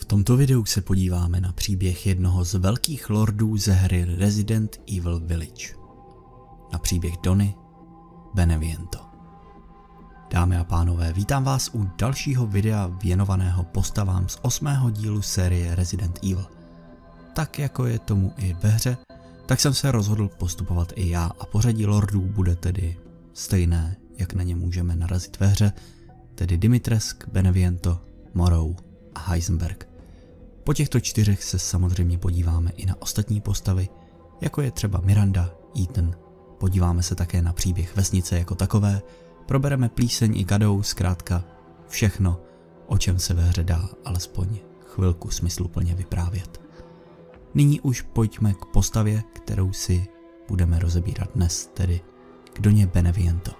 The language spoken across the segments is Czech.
tomto videu se podíváme na příběh jednoho z velkých lordů ze hry Resident Evil Village. Na příběh Donny Beneviento. Dámy a pánové, vítám vás u dalšího videa věnovaného postavám z 8. dílu série Resident Evil. Tak jako je tomu i ve hře, tak jsem se rozhodl postupovat i já a pořadí lordů bude tedy stejné, jak na ně můžeme narazit ve hře, tedy Dimitrescu, Beneviento, Morrow a Heisenberg. Po těchto čtyřech se samozřejmě podíváme i na ostatní postavy, jako je třeba Miranda, Ethan. Podíváme se také na příběh vesnice jako takové, probereme plíseň i Cadou, zkrátka všechno, o čem se ve hře dá alespoň chvilku smysluplně vyprávět. Nyní už pojďme k postavě, kterou si budeme rozebírat dnes, tedy k Donně Beneviento.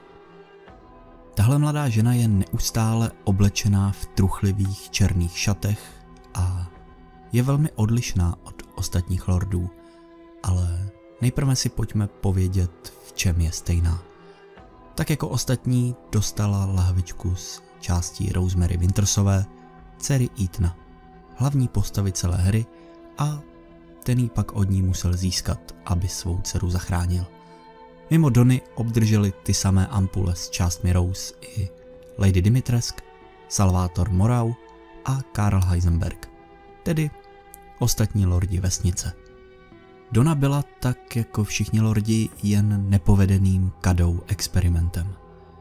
Tahle mladá žena je neustále oblečená v truchlivých černých šatech a je velmi odlišná od ostatních lordů, ale nejprve si pojďme povědět, v čem je stejná. Tak jako ostatní dostala lahvičku z částí Rosemary Wintersové, dcery Ethana, hlavní postavy celé hry, a ten ji pak od ní musel získat, aby svou dceru zachránil. Mimo Donny obdrželi ty samé ampule s částmi Rose i Lady Dimitrescu, Salvatore Morrow a Karl Heisenberg, tedy ostatní lordi vesnice. Donna byla tak jako všichni lordi jen nepovedeným Cadou experimentem.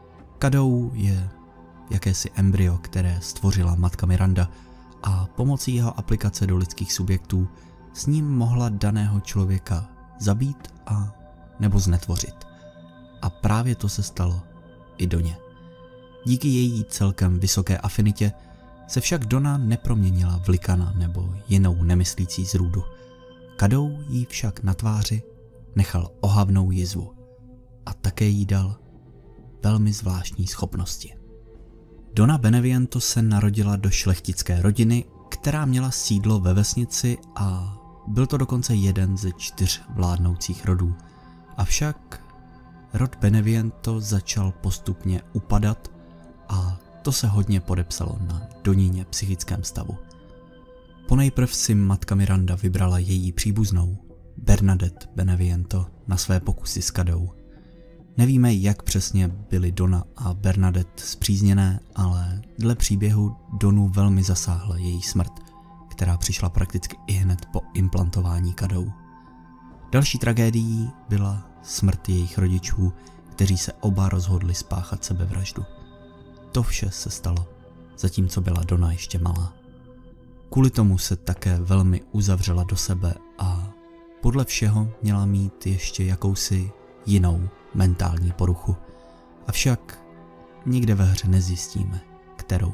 Cadou je jakési embryo, které stvořila matka Miranda a pomocí jeho aplikace do lidských subjektů s ním mohla daného člověka zabít a nebo znetvořit. A právě to se stalo i Donně. Díky její celkem vysoké afinitě se však Donna neproměnila v likana nebo jinou nemyslící zrůdu. Cadou jí však na tváři nechal ohavnou jizvu a také jí dal velmi zvláštní schopnosti. Donna Beneviento se narodila do šlechtické rodiny, která měla sídlo ve vesnici a byl to dokonce jeden ze 4 vládnoucích rodů. Avšak rod Beneviento začal postupně upadat a to se hodně podepsalo na Donnině psychickém stavu. Ponejprv si matka Miranda vybrala její příbuznou, Bernadette Beneviento, na své pokusy s Cadou. Nevíme, jak přesně byly Donna a Bernadette spřízněné, ale dle příběhu Donnu velmi zasáhla její smrt, která přišla prakticky ihned po implantování Cadou. Další tragédií byla smrt jejich rodičů, kteří se oba rozhodli spáchat sebevraždu. To vše se stalo, zatímco byla Donna ještě malá. Kvůli tomu se také velmi uzavřela do sebe a podle všeho měla mít ještě jakousi jinou mentální poruchu. Avšak nikde ve hře nezjistíme, kterou.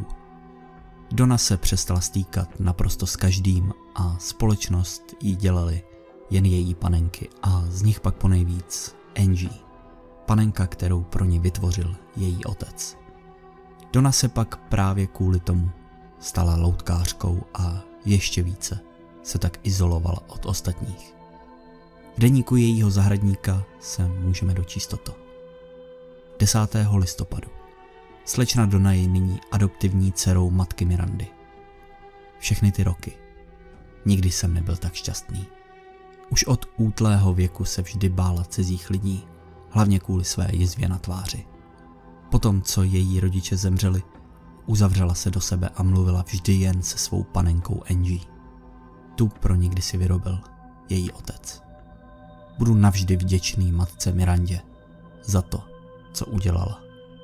Donna se přestala stýkat naprosto s každým a společnost jí dělali jen její panenky a z nich pak ponejvíc Angie, panenka, kterou pro ní vytvořil její otec. Donna se pak právě kvůli tomu stala loutkářkou a ještě více se tak izolovala od ostatních. V deníku jejího zahradníka se můžeme dočíst toto. 10. listopadu. Slečna Donna je nyní adoptivní dcerou matky Mirandy. Všechny ty roky. Nikdy jsem nebyl tak šťastný. Už od útlého věku se vždy bála cizích lidí, hlavně kvůli své jizvě na tváři. Potom, co její rodiče zemřeli, uzavřela se do sebe a mluvila vždy jen se svou panenkou Angie. Tu pro ní kdysi vyrobil její otec. Budu navždy vděčný matce Mirandě za to, co udělala.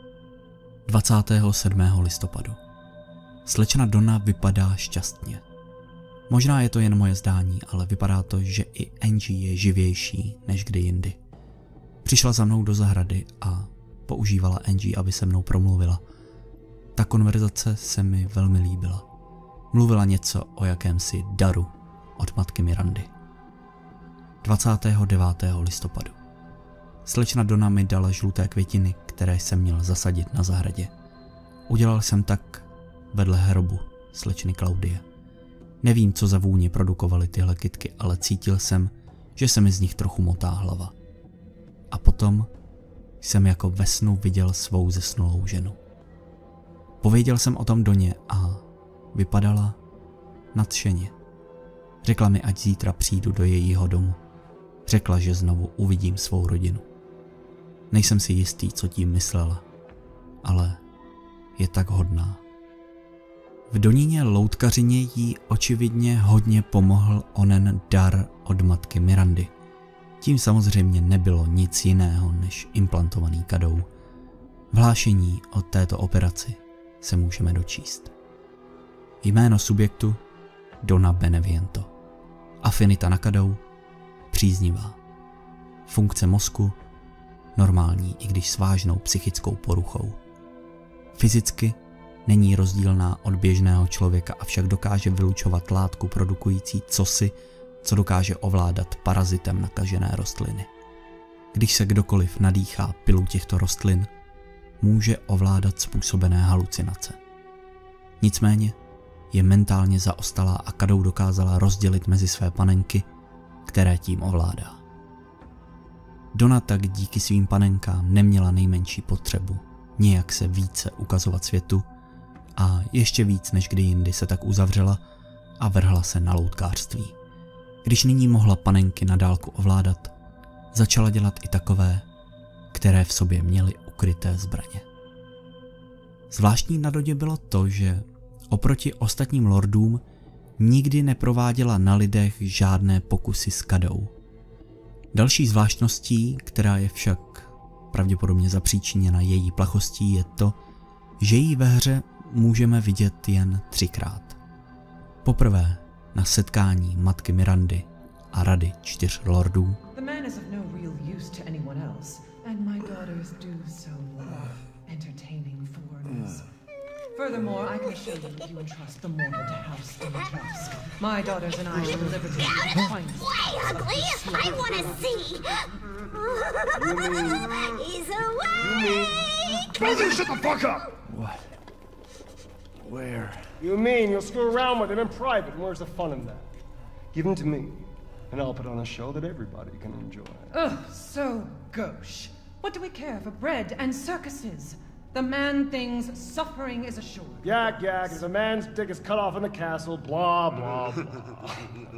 27. listopadu. Slečna Donna vypadá šťastně. Možná je to jen moje zdání, ale vypadá to, že i Angie je živější než kdy jindy. Přišla za mnou do zahrady a používala Angie, aby se mnou promluvila. Ta konverzace se mi velmi líbila. Mluvila něco o jakémsi daru od matky Mirandy. 29. listopadu. Slečna Donna mi dala žluté květiny, které jsem měl zasadit na zahradě. Udělal jsem tak vedle hrobu slečny Klaudie. Nevím, co za vůni produkovaly tyhle kytky, ale cítil jsem, že se mi z nich trochu motá hlava. A potom jsem jako ve snu viděl svou zesnulou ženu. Pověděl jsem o tom Donně a vypadala nadšeně. Řekla mi, ať zítra přijdu do jejího domu. Řekla, že znovu uvidím svou rodinu. Nejsem si jistý, co tím myslela, ale je tak hodná. V Doníně loutkařině jí očividně hodně pomohl onen dar od matky Mirandy. Tím samozřejmě nebylo nic jiného než implantovaný kadou. V hlášení o této operaci se můžeme dočíst. Jméno subjektu Donna Beneviento. Afinita na kadou příznivá. Funkce mozku normální, i když s vážnou psychickou poruchou. Fyzicky není rozdílná od běžného člověka, avšak dokáže vylučovat látku produkující cosi, co dokáže ovládat parazitem nakažené rostliny. Když se kdokoliv nadýchá pilu těchto rostlin, může ovládat způsobené halucinace. Nicméně je mentálně zaostalá a kadou dokázala rozdělit mezi své panenky, které tím ovládá. Donna tak díky svým panenkám neměla nejmenší potřebu nějak se více ukazovat světu a ještě víc než kdy jindy se tak uzavřela a vrhla se na loutkářství. Když nyní mohla panenky na dálku ovládat, začala dělat i takové, které v sobě měly ukryté zbraně. Zvláštní na Dodě bylo to, že oproti ostatním lordům nikdy neprováděla na lidech žádné pokusy s kadou. Další zvláštností, která je však pravděpodobně zapříčiněna její plachostí, je to, že ji ve hře můžeme vidět jen 3krát. Poprvé na setkání matky Mirandy a rady 4 lordů. Furthermore, I can assure you that you entrust the mortal to House Dimitrescu. My daughters and I shall deliver to you the finest. Way ugly! I want to see! He's awake! Both of you shut the fuck up! What? Where? You mean you'll screw around with him in private, and where's the fun in that? Give him to me, and I'll put on a show that everybody can enjoy. Ugh, so gauche. What do we care for bread and circuses? The man thinks suffering is assured. Yak, yak, as a man's dick is cut off in the castle, blah, blah, blah.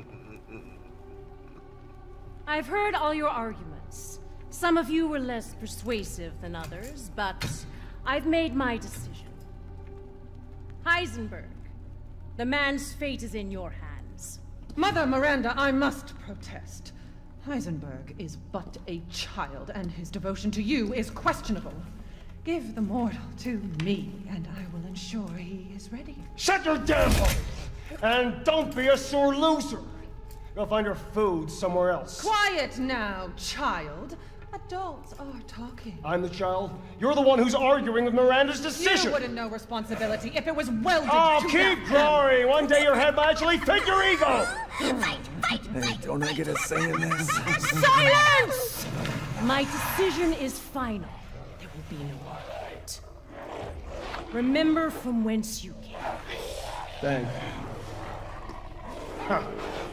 I've heard all your arguments. Some of you were less persuasive than others, but I've made my decision. Heisenberg, the man's fate is in your hands. Mother Miranda, I must protest. Heisenberg is but a child, and his devotion to you is questionable. Give the mortal to me, and I will ensure he is ready. Shut your damn hole! And don't be a sore loser! Go find your food somewhere else. Quiet now, child. Adults are talking. I'm the child. You're the one who's arguing with Miranda's decision. You wouldn't know responsibility if it was welded Oh, to keep that glory! One day your head might actually fit your ego! Hey, don't I get a say in this? Silence! My decision is final. There will be no argument. Remember from whence you came. Thank you. Huh.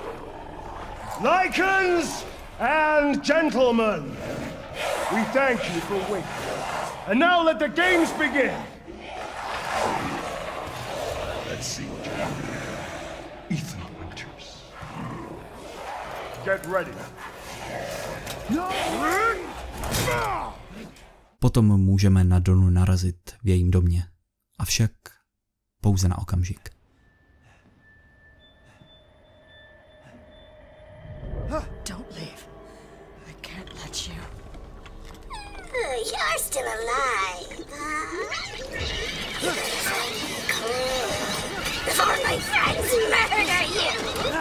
Lycans and gentlemen, we thank you for waiting. And now let the games begin! Let's see what you have. Ethan Winters. Get ready. Potom můžeme na Donu narazit v jejím domě, avšak pouze na okamžik. Don't leave. I can't let you. You're still alive, huh? Before my friends murder you!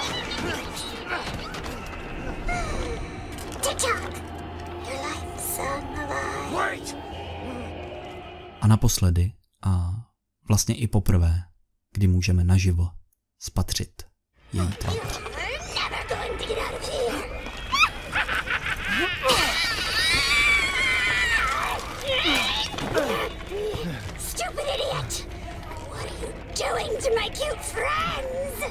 Tick-tock! Your life's sung alive. Wait! A naposledy, a vlastně i poprvé, kdy můžeme naživo spatřit její tvář. You're never going to get out of here! Stupid idiot! What are you doing to my cute friends?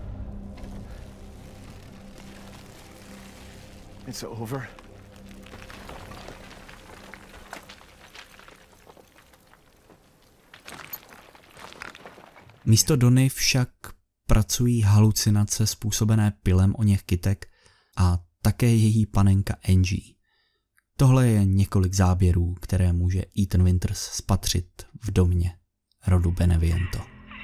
It's over. Místo Donny však pracují halucinace způsobené pilem oněch kytek a také její panenka Angie. Tohle je několik záběrů, které může Ethan Winters spatřit v domě rodu Beneviento.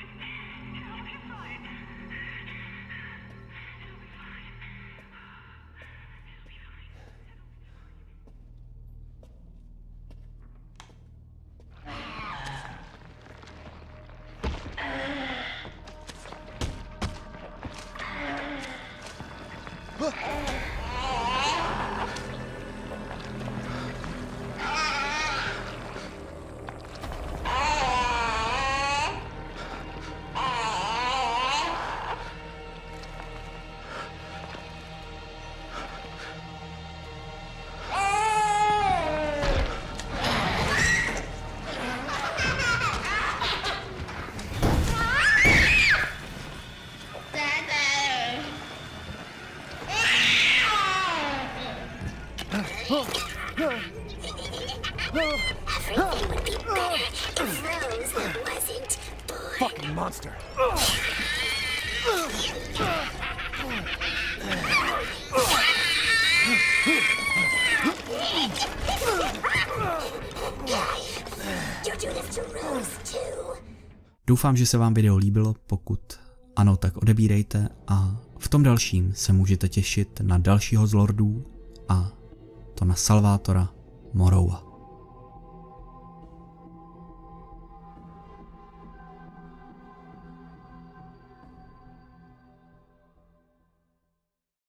Everything would be better if Rose wasn't born. Fucking monster. You do this to Rose too. Doufám, že se vám video líbilo, pokud ano, tak odebírejte a v tom dalším se můžete těšit na dalšího z lordů a to na Salvátora Morrowa.